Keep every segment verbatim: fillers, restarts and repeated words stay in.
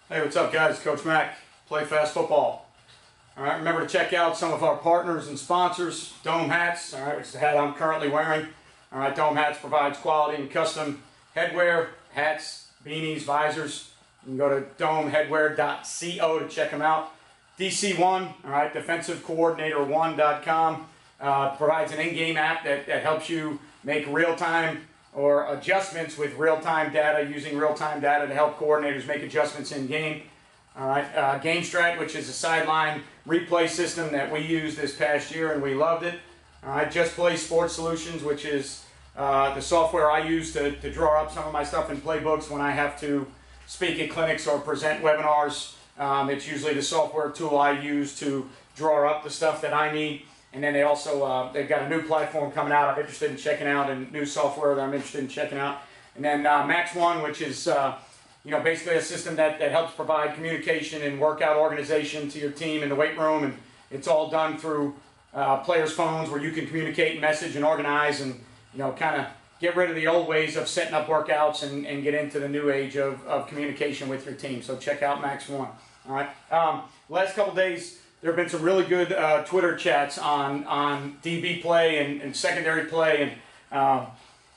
Hey, what's up, guys? Coach Mac, Play Fast Football. All right, remember to check out some of our partners and sponsors, Dome Hats, all right, which is the hat I'm currently wearing. All right, Dome Hats provides quality and custom headwear, hats, beanies, visors. You can go to dome headwear dot co to check them out. D C one, all right, defensive coordinator one dot com, uh, provides an in-game app that, that helps you make real-time or adjustments with real-time data, using real-time data to help coordinators make adjustments in-game. All right, uh, GameStrat, which is a sideline replay system that we used this past year and we loved it. All right, Just Play Sports Solutions, which is uh, the software I use to, to draw up some of my stuff in playbooks when I have to speak at clinics or present webinars. Um, it's usually the software tool I use to draw up the stuff that I need. And then they also, uh, they've got a new platform coming out I'm interested in checking out, and new software that I'm interested in checking out. And then uh, Max One, which is, uh, you know, basically a system that, that helps provide communication and workout organization to your team in the weight room. And it's all done through uh, players' phones where you can communicate and message and organize and, you know, kind of get rid of the old ways of setting up workouts and, and get into the new age of, of communication with your team. So check out Max One. All right. Um, last couple days, there have been some really good uh, Twitter chats on on D B play and, and secondary play, and um,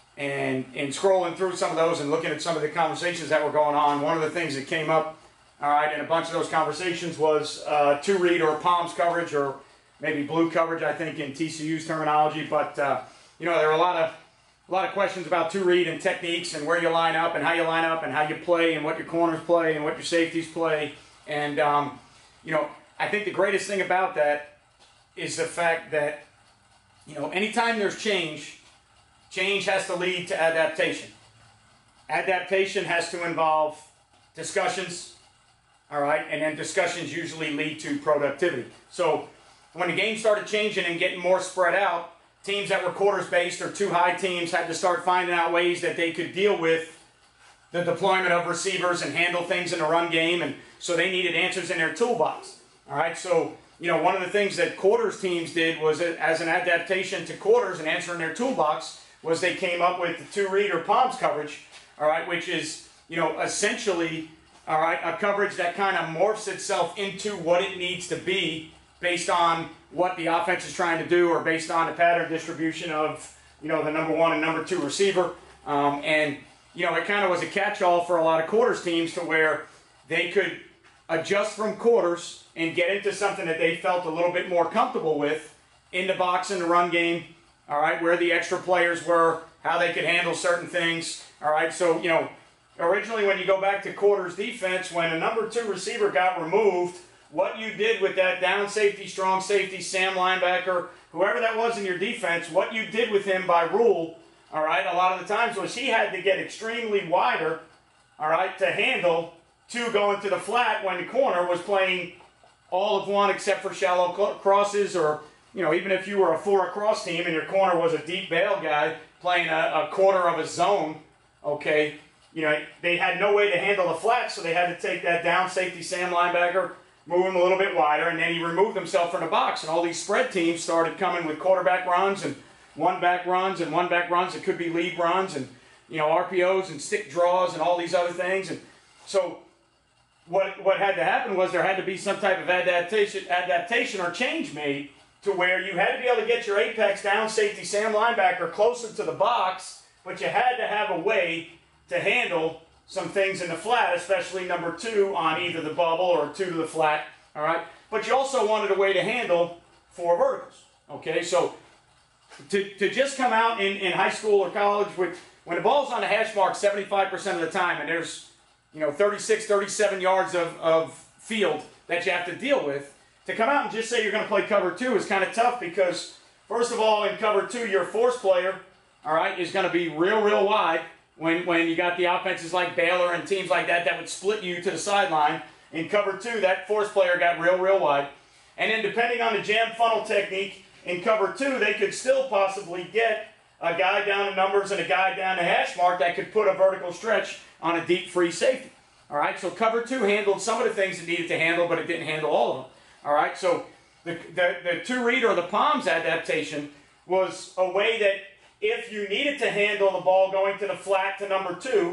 and and scrolling through some of those and looking at some of the conversations that were going on. One of the things that came up, all right, in a bunch of those conversations was uh, two read or palms coverage, or maybe blue coverage, I think, in T C U's terminology. But uh, you know, there are a lot of a lot of questions about two read and techniques and where you line up and how you line up and how you play and what your corners play and what your safeties play. And um, you know, I think the greatest thing about that is the fact that, you know, anytime there's change, change has to lead to adaptation. Adaptation has to involve discussions, all right, and then discussions usually lead to productivity. So when the game started changing and getting more spread out, teams that were quarters-based or two high teams had to start finding out ways that they could deal with the deployment of receivers and handle things in the run game, and so they needed answers in their toolbox. All right, so, you know, one of the things that quarters teams did was, as an adaptation to quarters and answering their toolbox, was they came up with the two-read or palms coverage, all right, which is, you know, essentially, all right, a coverage that kind of morphs itself into what it needs to be based on what the offense is trying to do, or based on the pattern distribution of, you know, the number one and number two receiver. Um, and, you know, it kind of was a catch-all for a lot of quarters teams, to where they could adjust from quarters and get into something that they felt a little bit more comfortable with in the box, in the run game, all right, where the extra players were, how they could handle certain things, all right. So, you know, originally when you go back to quarters defense, when a number two receiver got removed, what you did with that down safety, strong safety, Sam linebacker, whoever that was in your defense, what you did with him by rule, all right, a lot of the times was he had to get extremely wider, all right, to handle two going to the flat when the corner was playing all of one except for shallow crosses, or, you know, even if you were a four across team and your corner was a deep bail guy playing a, a quarter of a zone, okay, you know, they had no way to handle the flat, so they had to take that down safety Sam linebacker, move him a little bit wider, and then he removed himself from the box, and all these spread teams started coming with quarterback runs and one back runs and one back runs that could be lead runs, and, you know, R P Os and stick draws and all these other things. And so What, what had to happen was there had to be some type of adaptation, adaptation or change made, to where you had to be able to get your apex down safety Sam linebacker closer to the box, but you had to have a way to handle some things in the flat, especially number two on either the bubble or two to the flat, all right? But you also wanted a way to handle four verticals, okay? So to, to just come out in, in high school or college with, when the ball's on the hash mark seventy-five percent of the time, and there's, you know, thirty-six, thirty-seven yards of, of field that you have to deal with, to come out and just say you're going to play cover two is kind of tough, because, first of all, in cover two, your force player, all right, is going to be real, real wide when, when you got the offenses like Baylor and teams like that that would split you to the sideline. In cover two, that force player got real, real wide. And then depending on the jam funnel technique, in cover two, they could still possibly get a guy down to numbers and a guy down to hash mark that could put a vertical stretch on a deep free safety. All right, so cover two handled some of the things it needed to handle, but it didn't handle all of them. All right, so the, the, the two read or the palms adaptation was a way that if you needed to handle the ball going to the flat to number two,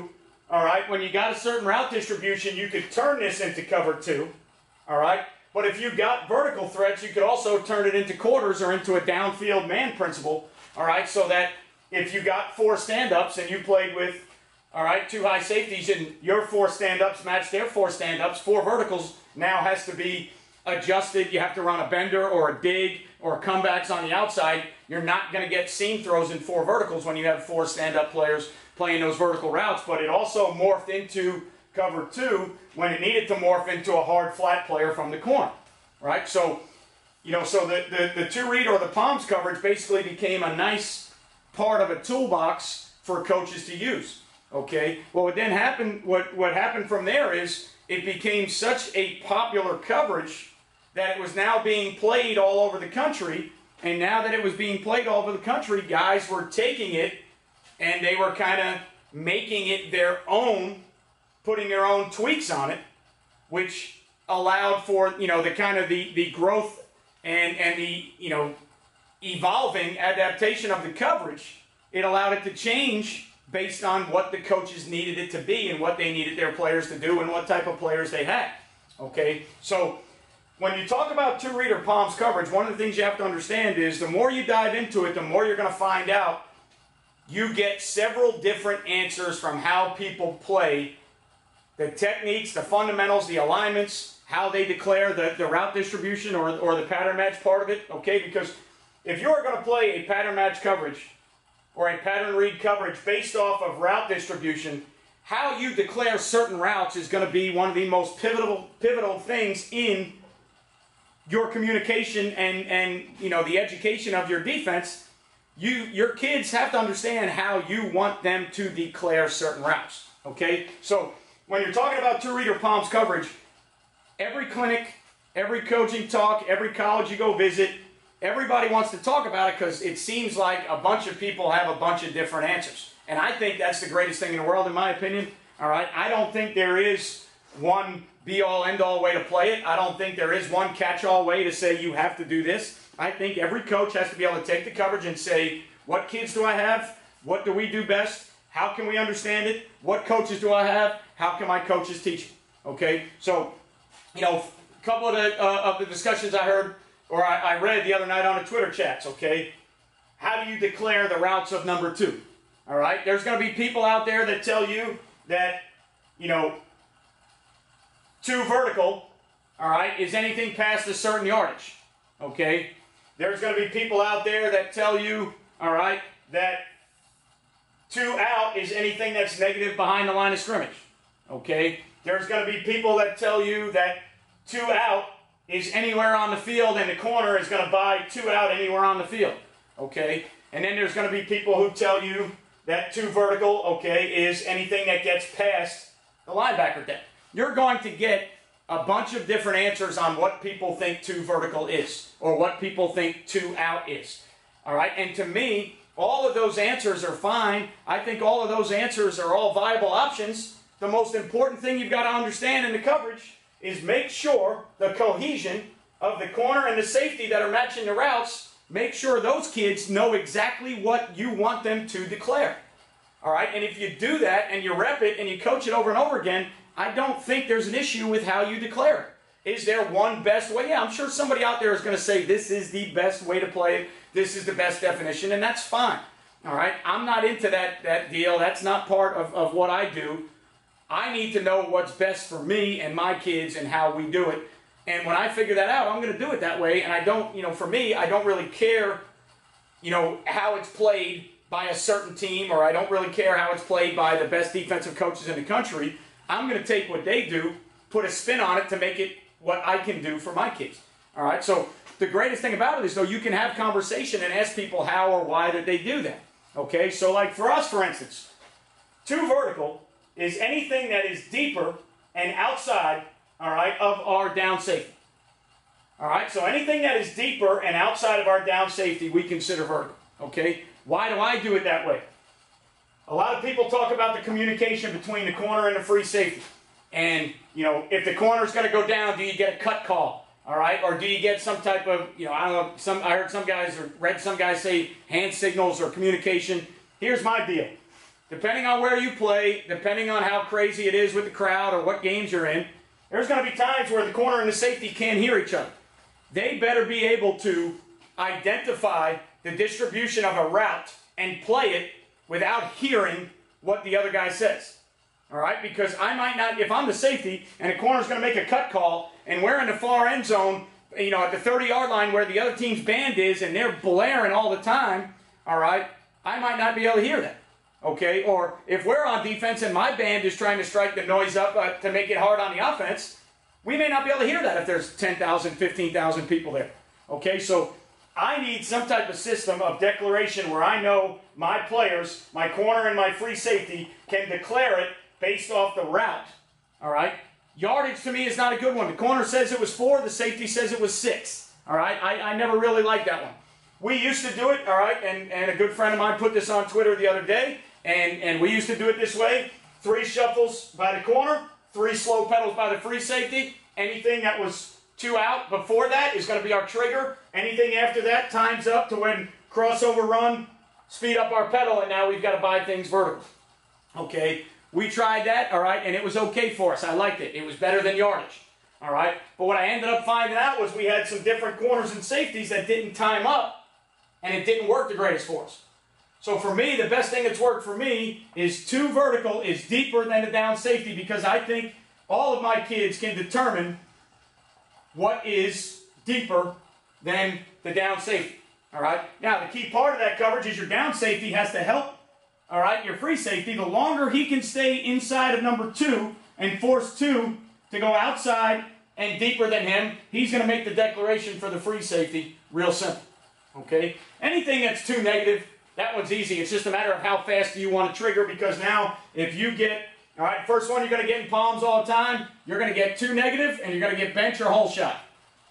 all right, when you got a certain route distribution, you could turn this into cover two, all right? But if you got vertical threats, you could also turn it into quarters or into a downfield man principle, all right, so that if you got four stand-ups and you played with, all right, two high safeties and your four stand-ups match their four stand-ups, four verticals now has to be adjusted. You have to run a bender or a dig or comebacks on the outside. You're not going to get seam throws in four verticals when you have four stand-up players playing those vertical routes, but it also morphed into cover two when it needed to morph into a hard flat player from the corner, right? So, you know, so the, the, the two read or the palms coverage basically became a nice part of a toolbox for coaches to use, okay? Well, what then happened, what, what happened from there is it became such a popular coverage that it was now being played all over the country, and now that it was being played all over the country, guys were taking it and they were kind of making it their own, putting their own tweaks on it, which allowed for, you know, the kind of the, the growth and, and the, you know, evolving adaptation of the coverage. It allowed it to change based on what the coaches needed it to be and what they needed their players to do and what type of players they had. Okay, so when you talk about two read or palms coverage, one of the things you have to understand is the more you dive into it, the more you're going to find out you get several different answers from how people play, the techniques, the fundamentals, the alignments, how they declare the, the route distribution or, or the pattern match part of it, okay? Because if you're going to play a pattern match coverage or a pattern read coverage based off of route distribution, how you declare certain routes is going to be one of the most pivotal, pivotal things in your communication and, and you know, the education of your defense. You, your kids have to understand how you want them to declare certain routes, okay? So when you're talking about two read or palms coverage, every clinic, every coaching talk, every college you go visit, everybody wants to talk about it because it seems like a bunch of people have a bunch of different answers. And I think that's the greatest thing in the world, in my opinion, all right? I don't think there is one be-all, end-all way to play it. I don't think there is one catch-all way to say you have to do this. I think every coach has to be able to take the coverage and say, what kids do I have? What do we do best? How can we understand it? What coaches do I have? How can my coaches teach it? Okay, so, you know, a couple of the, uh, of the discussions I heard, or I, I read the other night on the Twitter chats, okay? How do you declare the routes of number two? All right, there's going to be people out there that tell you that, you know, two vertical, all right, is anything past a certain yardage, okay? There's going to be people out there that tell you, all right, that two out is anything that's negative behind the line of scrimmage, okay? There's going to be people that tell you that two out is anywhere on the field and the corner is going to buy two out anywhere on the field, okay? And then there's going to be people who tell you that two vertical, okay, is anything that gets past the linebacker depth. You're going to get a bunch of different answers on what people think two vertical is or what people think two out is. All right, and to me, all of those answers are fine. I think all of those answers are all viable options. The most important thing you've got to understand in the coverage is make sure the cohesion of the corner and the safety that are matching the routes, make sure those kids know exactly what you want them to declare. All right, and if you do that and you rep it and you coach it over and over again, I don't think there's an issue with how you declare it. Is there one best way? Yeah, I'm sure somebody out there is going to say this is the best way to play it, this is the best definition, and that's fine. All right, I'm not into that, that deal. That's not part of, of what I do. I need to know what's best for me and my kids and how we do it. And when I figure that out, I'm going to do it that way. And I don't, you know, for me, I don't really care, you know, how it's played by a certain team, or I don't really care how it's played by the best defensive coaches in the country. I'm going to take what they do, put a spin on it to make it what I can do for my kids. All right, so the greatest thing about it is, though, you can have conversation and ask people how or why did they do that. Okay, so like for us, for instance, two vertical is anything that is deeper and outside, all right, of our down safety. All right, so anything that is deeper and outside of our down safety, we consider vertical. Okay, why do I do it that way? A lot of people talk about the communication between the corner and the free safety. And, you know, if the corner is going to go down, do you get a cut call? All right, or do you get some type of, you know, I don't know, some, I heard some guys or read some guys say hand signals or communication. Here's my deal. depending on where you play, depending on how crazy it is with the crowd or what games you're in, there's going to be times where the corner and the safety can't hear each other. They better be able to identify the distribution of a route and play it without hearing what the other guy says. All right? Because I might not, if I'm the safety and the corner's going to make a cut call and we're in the far end zone, you know, at the thirty-yard line where the other team's band is and they're blaring all the time, all right, I might not be able to hear that. Okay? Or if we're on defense and my band is trying to strike the noise up uh, to make it hard on the offense, we may not be able to hear that if there's ten thousand, fifteen thousand people there. Okay? So I need some type of system of declaration where I know my players, my corner and my free safety, can declare it based off the route. All right? Yardage to me is not a good one. The corner says it was four, the safety says it was six. All right? I, I never really liked that one. We used to do it, all right, and, and a good friend of mine put this on Twitter the other day, and, and we used to do it this way. Three shuffles by the corner, three slow pedals by the free safety. Anything that was two out before that is going to be our trigger. Anything after that, time's up to when crossover run, speed up our pedal, and now we've got to buy things vertical. Okay? We tried that, all right, and it was okay for us. I liked it. It was better than yardage, all right? But what I ended up finding out was we had some different corners and safeties that didn't time up, and it didn't work the greatest for us. So for me, the best thing that's worked for me is two vertical is deeper than the down safety because I think all of my kids can determine what is deeper than the down safety, all right? Now, the key part of that coverage is your down safety has to help, all right, your free safety. The longer he can stay inside of number two and force two to go outside and deeper than him, he's going to make the declaration for the free safety real simple, okay? Anything that's too negative, that one's easy. It's just a matter of how fast do you want to trigger because now if you get, all right, first one you're going to get in palms all the time, you're going to get two negative and you're going to get bench or hole shot.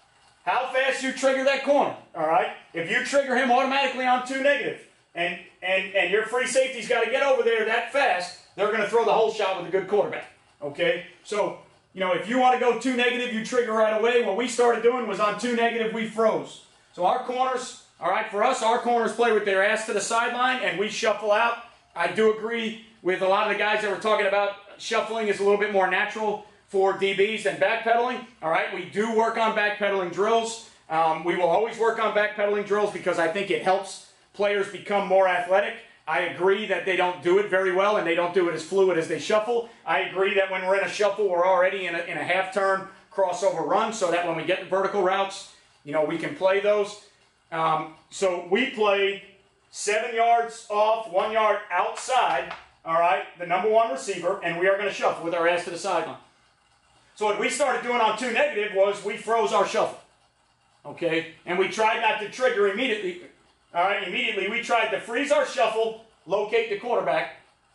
How fast you trigger that corner, all right? If you trigger him automatically on two negative and, and, and your free safety's got to get over there that fast, they're going to throw the hole shot with a good quarterback, okay? So, you know, if you want to go two negative, you trigger right away. What we started doing was on two negative, we froze. So our corners, all right, for us, our corners play with their ass to the sideline and we shuffle out. I do agree with a lot of the guys that were talking about shuffling is a little bit more natural for D Bs than backpedaling. All right, we do work on backpedaling drills. Um, we will always work on backpedaling drills because I think it helps players become more athletic. I agree that they don't do it very well and they don't do it as fluid as they shuffle. I agree that when we're in a shuffle, we're already in a, in a half-turn crossover run so that when we get the vertical routes, you know, we can play those. Um, so we play seven yards off, one yard outside, all right, the number one receiver, and we are going to shuffle with our ass to the sideline. So what we started doing on two negative was we froze our shuffle, okay, and we tried not to trigger immediately. All right, immediately we tried to freeze our shuffle, locate the quarterback,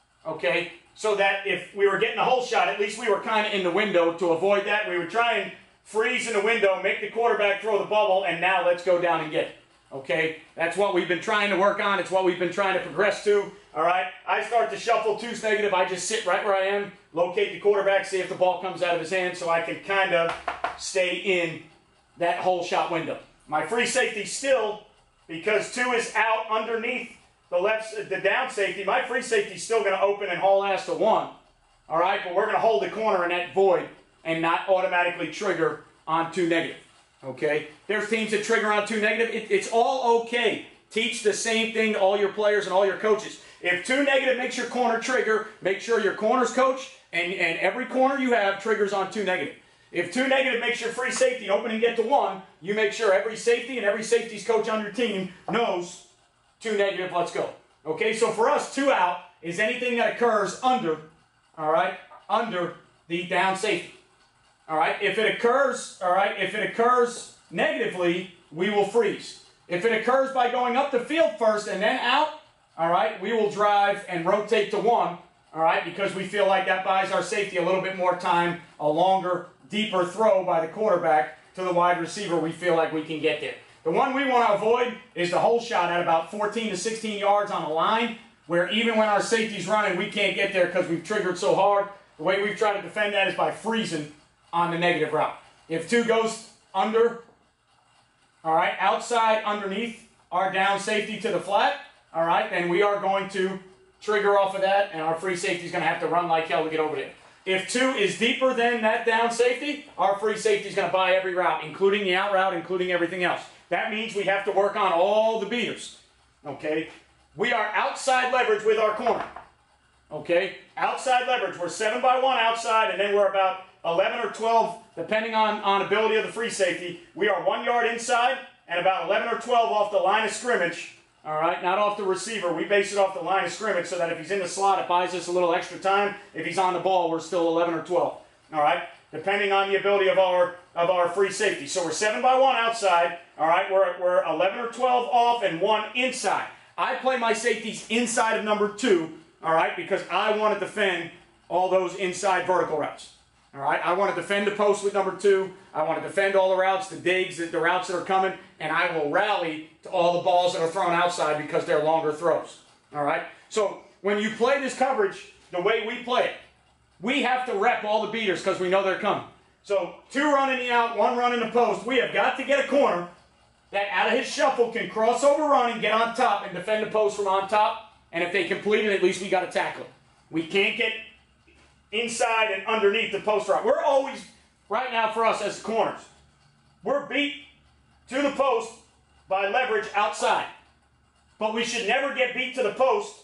okay, so that if we were getting a hole shot, at least we were kind of in the window to avoid that. We would try and freeze in the window, make the quarterback throw the bubble, and now let's go down and get it. Okay, that's what we've been trying to work on. It's what we've been trying to progress to. All right, I start to shuffle two's negative. I just sit right where I am, locate the quarterback, see if the ball comes out of his hand so I can kind of stay in that hole shot window. My free safety still, because two is out underneath the left, the down safety, my free safety is still going to open and haul ass to one. All right, but we're going to hold the corner in that void and not automatically trigger on two negative. Okay, there's teams that trigger on two negative. It, it's all okay. Teach the same thing to all your players and all your coaches. If two negative makes your corner trigger, make sure your corners coach and, and every corner you have triggers on two negative. If two negative makes your free safety open and get to one, you make sure every safety and every safety's coach on your team knows two negative, let's go. Okay, so for us, two out is anything that occurs under, all right, under the down safety. All right, if it occurs, all right, if it occurs negatively, we will freeze. If it occurs by going up the field first and then out, all right, we will drive and rotate to one, all right, because we feel like that buys our safety a little bit more time, a longer, deeper throw by the quarterback to the wide receiver. We feel like we can get there. The one we want to avoid is the hole shot at about fourteen to sixteen yards on the line, where even when our safety's running, we can't get there because we've triggered so hard. The way we've tried to defend that is by freezing on the negative route. If two goes under, all right, outside underneath our down safety to the flat, all right, then we are going to trigger off of that, and our free safety is going to have to run like hell to get over there. If two is deeper than that down safety, our free safety is going to buy every route, including the out route, including everything else. That means we have to work on all the beaters. Okay? We are outside leverage with our corner. Okay? Outside leverage. We're seven by one outside, and then we're about eleven or twelve, depending on, on ability of the free safety. We are one yard inside and about eleven or twelve off the line of scrimmage. All right, not off the receiver. We base it off the line of scrimmage so that if he's in the slot, it buys us a little extra time. If he's on the ball, we're still eleven or twelve. All right, depending on the ability of our of our free safety. So we're seven by one outside. All right, we're we're eleven or twelve off and one inside. I play my safeties inside of number two. All right, because I want to defend all those inside vertical routes. All right, I want to defend the post with number two. I want to defend all the routes, the digs, the routes that are coming, and I will rally to all the balls that are thrown outside because they're longer throws. All right, so when you play this coverage the way we play it, we have to rep all the beaters because we know they're coming. So two running the out, one running the post. We have got to get a corner that out of his shuffle can cross over run and get on top and defend the post from on top. And if they complete it, at least we got to tackle it. We can't get inside and underneath the post route. We're always, right now for us as corners, we're beat to the post by leverage outside. But we should never get beat to the post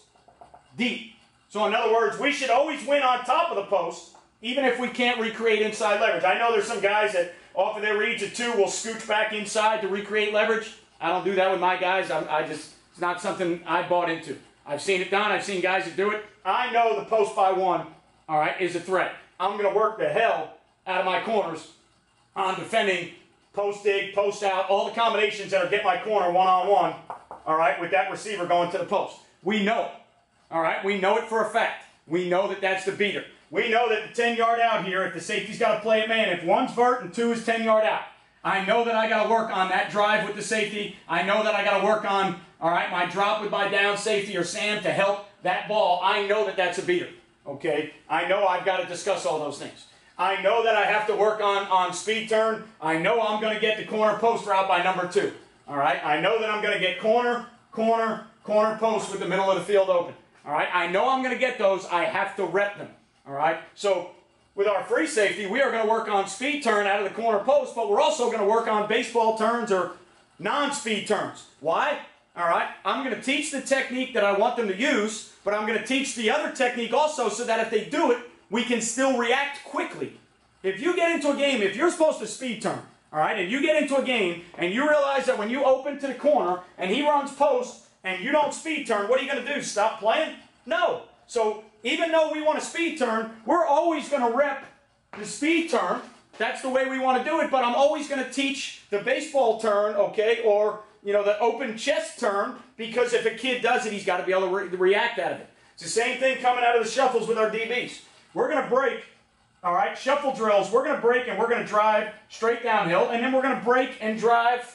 deep. So in other words, we should always win on top of the post, even if we can't recreate inside leverage. I know there's some guys that off of their reads of two will scooch back inside to recreate leverage. I don't do that with my guys. I, I just, it's not something I bought into. I've seen it done. I've seen guys that do it. I know the post by one, all right, is a threat. I'm going to work the hell out of my corners on defending post dig, post out, all the combinations that are get my corner one-on-one, all right, with that receiver going to the post. We know it, all right? We know it for a fact. We know that that's the beater. We know that the ten-yard out here, if the safety's got to play it man, if one's vert and two is ten-yard out, I know that I got to work on that drive with the safety. I know that I got to work on, all right, my drop with my down safety or Sam to help that ball. I know that that's a beater, okay? I know I've got to discuss all those things. I know that I have to work on, on speed turn. I know I'm going to get the corner post route by number two, all right? I know that I'm going to get corner, corner, corner post with the middle of the field open, all right? I know I'm going to get those. I have to rep them, all right? So with our free safety, we are going to work on speed turn out of the corner post, but we're also going to work on baseball turns or non-speed turns. Why? All right, I'm going to teach the technique that I want them to use, but I'm going to teach the other technique also so that if they do it, we can still react quickly. If you get into a game, if you're supposed to speed turn, all right, and you get into a game and you realize that when you open to the corner and he runs post and you don't speed turn, what are you going to do? Stop playing? No. So even though we want to speed turn, we're always going to rep the speed turn. That's the way we want to do it, but I'm always going to teach the baseball turn, okay, or you know, the open chest turn, because if a kid does it, he's got to be able to re react out of it. It's the same thing coming out of the shuffles with our D Bs. We're going to break, all right, shuffle drills. We're going to break and we're going to drive straight downhill, and then we're going to break and drive,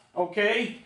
okay,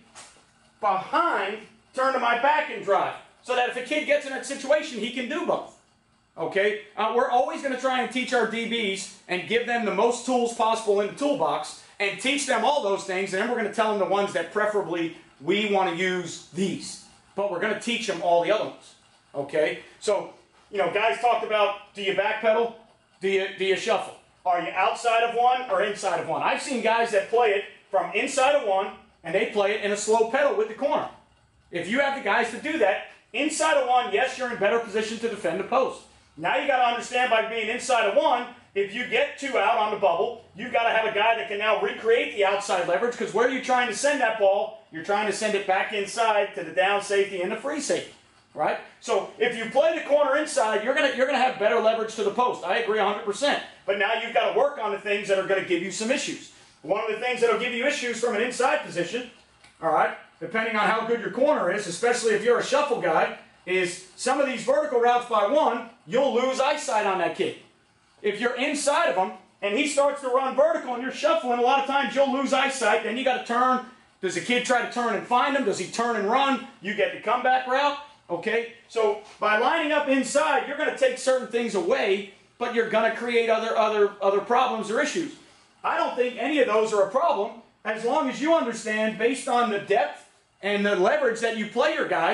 behind, turn to my back and drive, so that if a kid gets in that situation, he can do both. Okay? Uh, we're always going to try and teach our D Bs and give them the most tools possible in the toolbox, and teach them all those things, and then we're going to tell them the ones that preferably we want to use these. But we're going to teach them all the other ones. Okay? So, you know, guys talked about, do you backpedal? Do you, do you shuffle? Are you outside of one or inside of one? I've seen guys that play it from inside of one, and they play it in a slow pedal with the corner. If you have the guys to do that, inside of one, yes, you're in better position to defend the post. Now you got to understand, by being inside of one, if you get two out on the bubble, you've got to have a guy that can now recreate the outside leverage, because where are you trying to send that ball? You're trying to send it back inside to the down safety and the free safety, right? So if you play the corner inside, you're going to, you're going to have better leverage to the post. I agree one hundred percent. But now you've got to work on the things that are going to give you some issues. One of the things that will give you issues from an inside position, all right, depending on how good your corner is, especially if you're a shuffle guy, is some of these vertical routes by one, you'll lose eyesight on that kid. If you're inside of him and he starts to run vertical and you're shuffling, a lot of times you'll lose eyesight. Then you got to turn. Does the kid try to turn and find him? Does he turn and run? You get the comeback route. Okay? So by lining up inside, you're going to take certain things away, but you're going to create other, other, other problems or issues. I don't think any of those are a problem as long as you understand, based on the depth and the leverage that you play your guys,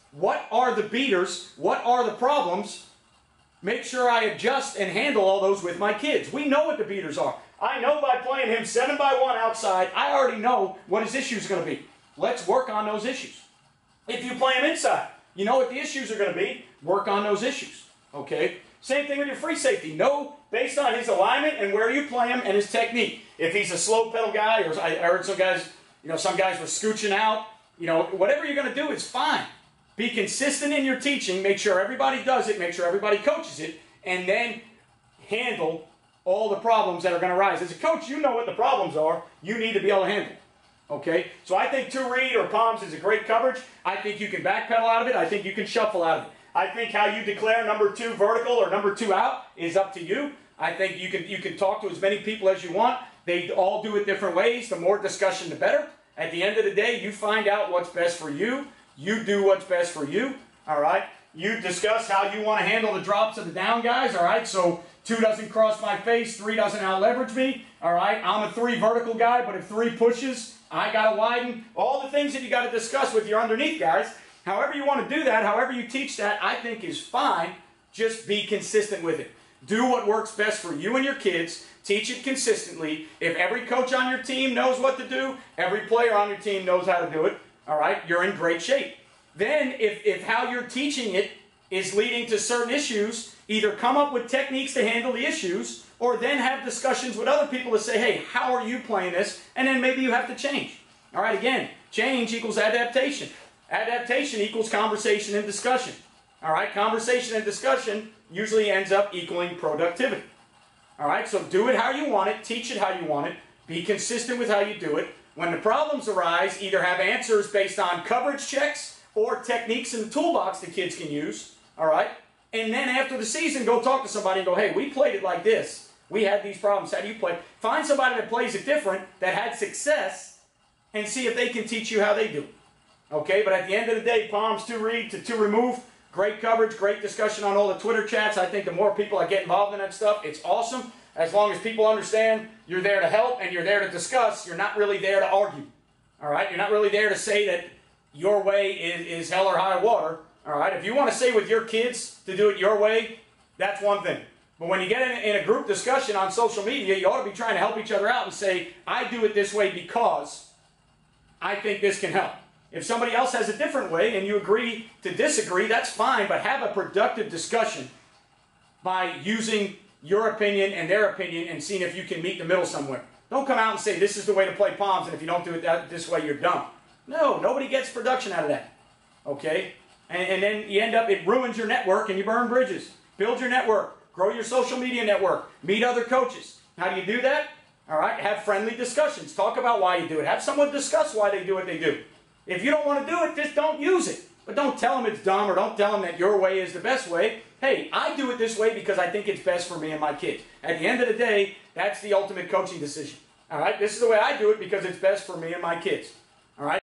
What are the beaters? What are the problems? Make sure I adjust and handle all those with my kids. We know what the beaters are. I know by playing him seven by one outside, I already know what his issues are going to be. Let's work on those issues. If you play him inside, you know what the issues are going to be. Work on those issues. Okay? Same thing with your free safety. Know based on his alignment and where you play him and his technique. If he's a slow pedal guy, or I heard some guys, you know, some guys were scooching out. You know, whatever you're going to do is fine. Be consistent in your teaching. Make sure everybody does it. Make sure everybody coaches it. And then handle all the problems that are going to arise. As a coach, you know what the problems are. You need to be able to handle. Okay? So I think two read or palms is a great coverage. I think you can backpedal out of it. I think you can shuffle out of it. I think how you declare number two vertical or number two out is up to you. I think you can, you can talk to as many people as you want. They all do it different ways. The more discussion, the better. At the end of the day, you find out what's best for you. You do what's best for you, all right? You discuss how you want to handle the drops of the down guys, all right? So two doesn't cross my face, three doesn't out-leverage me, all right? I'm a three vertical guy, but if three pushes, I got to widen. All the things that you got to discuss with your underneath guys. However you want to do that, however you teach that, I think is fine. Just be consistent with it. Do what works best for you and your kids. Teach it consistently. If every coach on your team knows what to do, every player on your team knows how to do it, all right, you're in great shape. Then, if, if how you're teaching it is leading to certain issues, either come up with techniques to handle the issues, or then have discussions with other people to say, hey, how are you playing this? And then maybe you have to change. All right, again, change equals adaptation. Adaptation equals conversation and discussion. All right, conversation and discussion usually ends up equaling productivity. All right, so do it how you want it, teach it how you want it, be consistent with how you do it. When the problems arise, either have answers based on coverage checks or techniques in the toolbox the kids can use, all right? And then after the season, go talk to somebody and go, hey, we played it like this. We had these problems. How do you play? Find somebody that plays it different, that had success, and see if they can teach you how they do it. Okay, but at the end of the day, palms to read to two remove, great coverage, great discussion on all the Twitter chats. I think the more people that get involved in that stuff, it's awesome. As long as people understand you're there to help and you're there to discuss, you're not really there to argue. All right? You're not really there to say that your way is, is hell or high water. All right? If you want to say with your kids to do it your way, that's one thing. But when you get in, in a group discussion on social media, you ought to be trying to help each other out and say, I do it this way because I think this can help. If somebody else has a different way and you agree to disagree, that's fine, but have a productive discussion by using your opinion and their opinion and seeing if you can meet the middle somewhere. Don't come out and say this is the way to play palms, and if you don't do it that, this way, you're dumb. No, nobody gets production out of that. Okay? And, and then you end up, it ruins your network and you burn bridges. Build your network. Grow your social media network. Meet other coaches. How do you do that? All right? Have friendly discussions. Talk about why you do it. Have someone discuss why they do what they do. If you don't want to do it, just don't use it. But don't tell them it's dumb or don't tell them that your way is the best way. Hey, I do it this way because I think it's best for me and my kids. At the end of the day, that's the ultimate coaching decision. All right? This is the way I do it because it's best for me and my kids. All right?